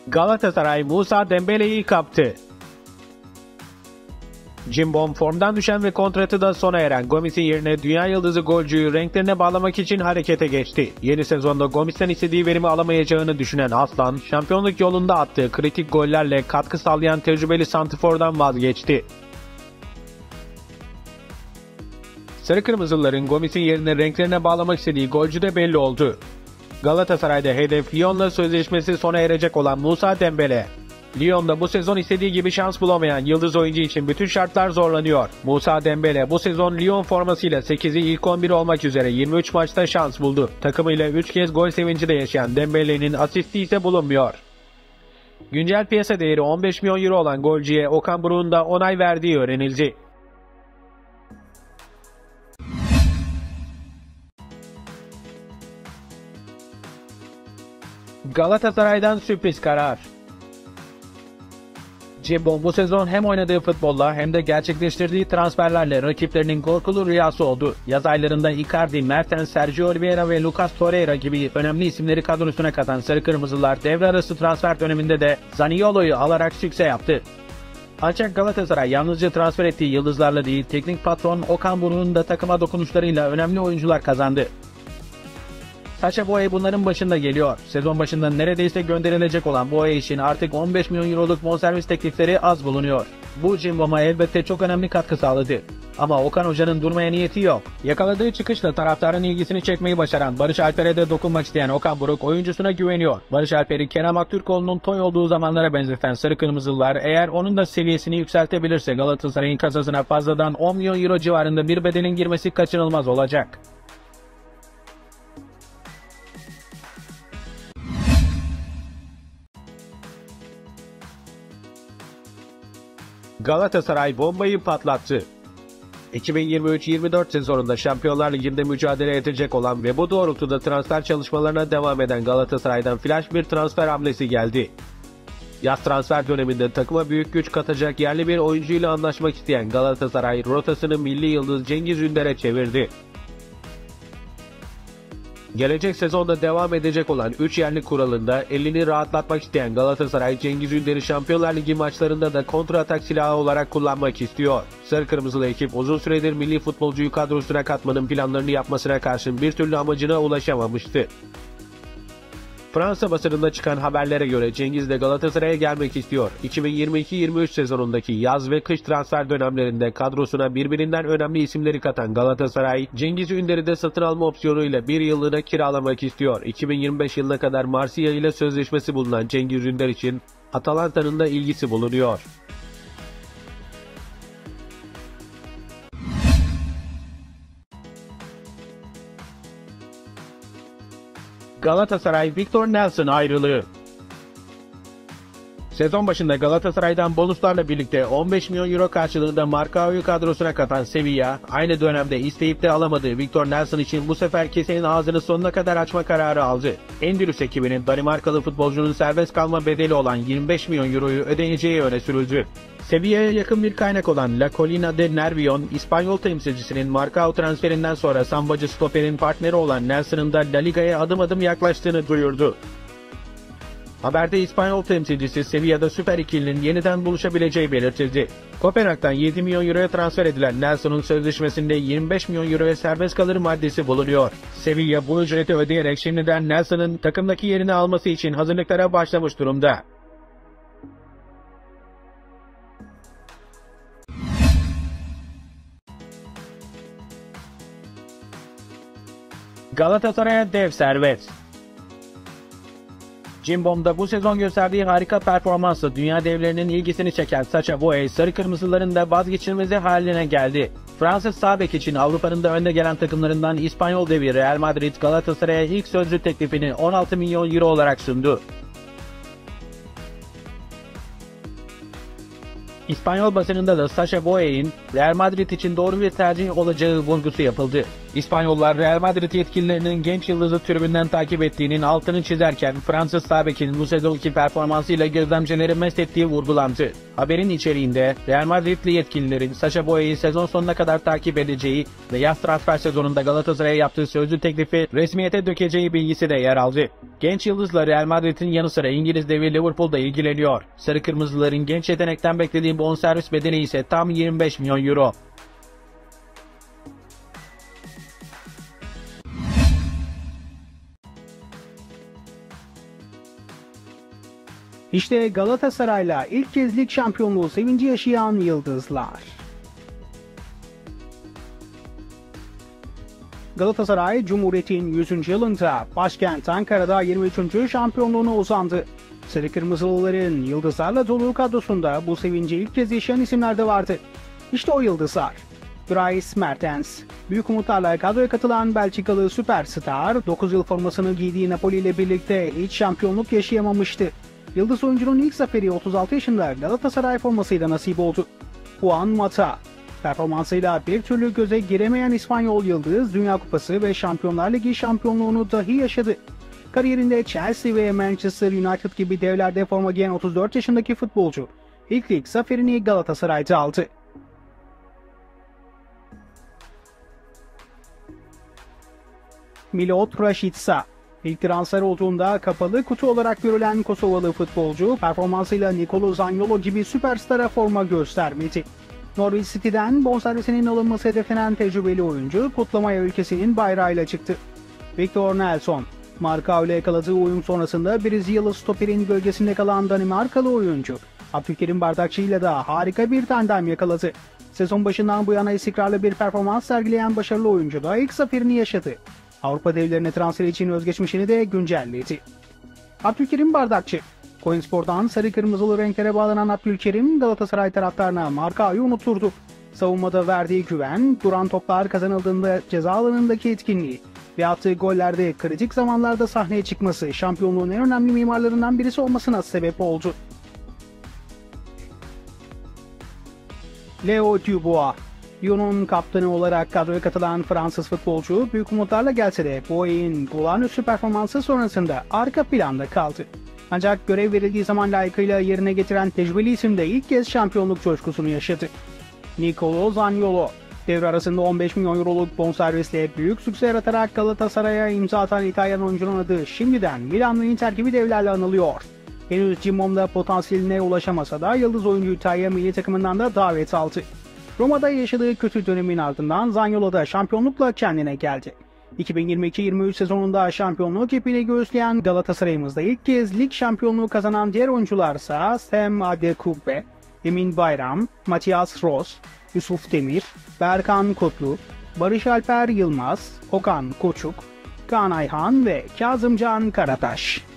Galatasaray Musa Dembele'yi kaptı. Cimbom formdan düşen ve kontratı da sona eren Gomis'in yerine dünya yıldızı golcüyü renklerine bağlamak için harekete geçti. Yeni sezonda Gomis'ten istediği verimi alamayacağını düşünen Aslan, şampiyonluk yolunda attığı kritik gollerle katkı sağlayan tecrübeli santrfordan vazgeçti. Sarı Kırmızılıların Gomis'in yerine renklerine bağlamak istediği golcü de belli oldu. Galatasaray'da hedef Lyon'la sözleşmesi sona erecek olan Musa Dembele. Lyon'da bu sezon istediği gibi şans bulamayan yıldız oyuncu için bütün şartlar zorlanıyor. Musa Dembele bu sezon Lyon formasıyla 8'i ilk 11 olmak üzere 23 maçta şans buldu. Takımıyla 3 kez gol sevinci de yaşayan Dembele'nin asisti ise bulunmuyor. Güncel piyasa değeri 15 milyon euro olan golcüye Okan Buruk'un da onay verdiği öğrenildi. Galatasaray'dan sürpriz karar. Cimbom bu sezon hem oynadığı futbolla hem de gerçekleştirdiği transferlerle rakiplerinin korkulu rüyası oldu. Yaz aylarında Icardi, Mertens, Sergio Oliveira ve Lucas Torreira gibi önemli isimleri kadrosuna katan Sarı Kırmızılar devre arası transfer döneminde de Zaniolo'yu alarak sükse yaptı. Ancak Galatasaray yalnızca transfer ettiği yıldızlarla değil, teknik patron Okan Buruk'un da takıma dokunuşlarıyla önemli oyuncular kazandı. Sacha Boey bunların başında geliyor. Sezon başında neredeyse gönderilecek olan Boey için artık 15 milyon euroluk bonservis teklifleri az bulunuyor. Bu Cimbom'a elbette çok önemli katkı sağladı. Ama Okan Hoca'nın durmaya niyeti yok. Yakaladığı çıkışla taraftarın ilgisini çekmeyi başaran Barış Alper'e de dokunmak isteyen Okan Buruk oyuncusuna güveniyor. Barış Alper'i Kerem Aktürkoğlu'nun toy olduğu zamanlara benzeten Sarı Kırmızılılar eğer onun da seviyesini yükseltebilirse Galatasaray'ın kasasına fazladan 10 milyon euro civarında bir bedelin girmesi kaçınılmaz olacak. Galatasaray bombayı patlattı. 2023-24 sezonunda Şampiyonlar Ligi'nde mücadele edecek olan ve bu doğrultuda transfer çalışmalarına devam eden Galatasaray'dan flash bir transfer hamlesi geldi. Yaz transfer döneminde takıma büyük güç katacak yerli bir oyuncuyla anlaşmak isteyen Galatasaray rotasını milli yıldız Cengiz Ünder'e çevirdi. Gelecek sezonda devam edecek olan 3 yerli kuralında elini rahatlatmak isteyen Galatasaray Cengiz Ünder'i Şampiyonlar Ligi maçlarında da kontra-atak silahı olarak kullanmak istiyor. Sarı Kırmızılı ekip uzun süredir milli futbolcuyu kadrosuna katmanın planlarını yapmasına karşın bir türlü amacına ulaşamamıştı. Fransa basınında çıkan haberlere göre Cengiz de Galatasaray'a gelmek istiyor. 2022-23 sezonundaki yaz ve kış transfer dönemlerinde kadrosuna birbirinden önemli isimleri katan Galatasaray, Cengiz Ünder'i de satın alma opsiyonuyla bir yıllığına kiralamak istiyor. 2025 yılına kadar Marsilya ile sözleşmesi bulunan Cengiz Ünder için Atalanta'nın da ilgisi bulunuyor. Galatasaray Victor Nelson ayrılığı. Sezon başında Galatasaray'dan bonuslarla birlikte 15 milyon euro karşılığında Marcao'yu kadrosuna katan Sevilla, aynı dönemde isteyip de alamadığı Victor Nelson için bu sefer kesenin ağzını sonuna kadar açma kararı aldı. Endülüs ekibinin Danimarkalı futbolcunun serbest kalma bedeli olan 25 milyon euroyu ödeneceği öne sürüldü. Sevilla'ya yakın bir kaynak olan La Colina de Nervión, İspanyol temsilcisinin Marcao transferinden sonra sambacı stoperin partneri olan Nelson'ın da La Liga'ya adım adım yaklaştığını duyurdu. Haberde İspanyol temsilcisi Sevilla'da süper ikilinin yeniden buluşabileceği belirtildi. Kopenhag'dan 7 milyon euroya transfer edilen Nelson'un sözleşmesinde 25 milyon euroya serbest kalır maddesi bulunuyor. Sevilla bu ücreti ödeyerek şimdiden Nelson'ın takımdaki yerini alması için hazırlıklara başlamış durumda. Galatasaray'a dev servet. Cimbom'da bu sezon gösterdiği harika performansla dünya devlerinin ilgisini çeken Sacha Boey, Sarı Kırmızıların da vazgeçilmezi haline geldi. Fransız sağ bek için Avrupa'nın da önde gelen takımlarından İspanyol devi Real Madrid, Galatasaray'a ilk sözlü teklifini 16 milyon euro olarak sundu. İspanyol basınında da Sacha Boey'in Real Madrid için doğru bir tercih olacağı vurgusu yapıldı. İspanyollar Real Madrid yetkililerinin genç yıldızı tribünden takip ettiğinin altını çizerken Fransız sağ bekinin bu sezonki performansıyla gözlemcileri mest ettiği vurgulandı. Haberin içeriğinde Real Madridli yetkililerin Sacha Boey'i sezon sonuna kadar takip edeceği ve yaz transfer sezonunda Galatasaray'a yaptığı sözlü teklifi resmiyete dökeceği bilgisi de yer aldı. Genç yıldızla Real Madrid'in yanı sıra İngiliz devi Liverpool'da ilgileniyor. Sarı Kırmızıların genç yetenekten beklediği bonservis bedeli ise tam 25 milyon euro. İşte Galatasaray'la ilk kez lig şampiyonluğu sevinci yaşayan yıldızlar. Galatasaray, Cumhuriyet'in 100. yılında başkent Ankara'da 23. şampiyonluğuna uzandı. Sarı Kırmızılıların yıldızlarla dolu kadrosunda bu sevinci ilk kez yaşayan isimler de vardı. İşte o yıldızlar. Dries Mertens, büyük umutlarla kadroya katılan Belçikalı süperstar, 9 yıl formasını giydiği Napoli ile birlikte hiç şampiyonluk yaşayamamıştı. Yıldız oyuncunun ilk zaferi 36 yaşında Galatasaray formasıyla nasip oldu. Juan Mata, performansıyla bir türlü göze giremeyen İspanyol yıldız, Dünya Kupası ve Şampiyonlar Ligi şampiyonluğunu dahi yaşadı. Kariyerinde Chelsea ve Manchester United gibi devlerde forma giyen 34 yaşındaki futbolcu, ilk lig zaferini Galatasaray'da aldı. Milot Rashica, İlk transfer olduğunda kapalı kutu olarak görülen Kosovalı futbolcu, performansıyla Nicolo Zaniolo gibi süperstara forma göstermedi. Norwich City'den bonservisinin alınması hedeflenen tecrübeli oyuncu, kutlamaya ülkesinin bayrağıyla çıktı. Victor Nelson, Marka ile yakaladığı uyum sonrasında Brezilyalı stoperin gölgesinde kalan Danimarkalı oyuncu, Abdülkerim Bardakçı ile de harika bir tandem yakaladı. Sezon başından bu yana istikrarlı bir performans sergileyen başarılı oyuncu da ilk zaferini yaşadı. Avrupa devlerine transfer için özgeçmişini de güncelledi. Abdülkerim Bardakçı, Koyunspor'dan sarı kırmızılı renklere bağlanan Abdülkerim, Galatasaray taraftarına Marka'yı unuturdu. Savunmada verdiği güven, duran toplar kazanıldığında ceza alanındaki etkinliği ve attığı gollerde kritik zamanlarda sahneye çıkması şampiyonluğun en önemli mimarlarından birisi olmasına sebep oldu. Leo Dubois, Lyon'un kaptanı olarak kadroya katılan Fransız futbolcu büyük umutlarla gelse de Boey'in olağanüstü performansı sonrasında arka planda kaldı. Ancak görev verildiği zaman layıkıyla yerine getiren tecrübeli isim de ilk kez şampiyonluk coşkusunu yaşadı. Nicolo Zaniolo, devre arasında 15 milyon euroluk bonservisle büyük sükse yaratarak Galatasaray'a imza atan İtalyan oyuncunun adı şimdiden Milan ve Inter gibi devlerle anılıyor. Henüz Cimbom'da potansiyeline ulaşamasa da yıldız oyuncu İtalya milli takımından da davet aldı. Roma'da yaşadığı kötü dönemin ardından Zaniolo'da şampiyonlukla kendine geldi. 2022-23 sezonunda şampiyonluk ipini göğüsleyen Galatasaray'ımızda ilk kez lig şampiyonluğu kazanan diğer oyuncularsa Sam Adekugbe, Emin Bayram, Matias Ros, Yusuf Demir, Berkan Kutlu, Barış Alper Yılmaz, Okan Koçuk, Kaan Ayhan ve Kazımcan Karataş.